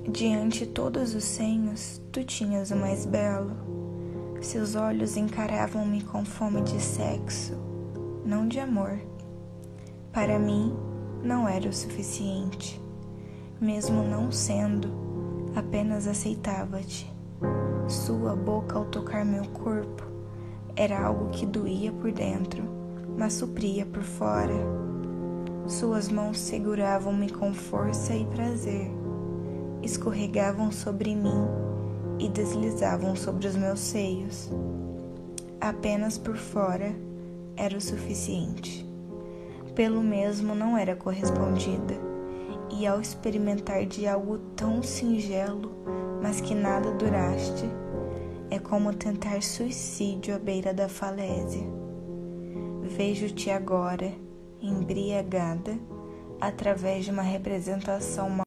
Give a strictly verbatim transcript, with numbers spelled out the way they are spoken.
Diante todos os senhos, tu tinhas o mais belo. Seus olhos encaravam-me com fome de sexo, não de amor. Para mim, não era o suficiente. Mesmo não sendo, apenas aceitava-te. Sua boca ao tocar meu corpo era algo que doía por dentro, mas supria por fora. Suas mãos seguravam-me com força e prazer, escorregavam sobre mim e deslizavam sobre os meus seios. Apenas por fora era o suficiente. Pelo mesmo não era correspondida, e ao experimentar de algo tão singelo, mas que nada duraste, é como tentar suicídio à beira da falésia. Vejo-te agora, embriagada, através de uma representação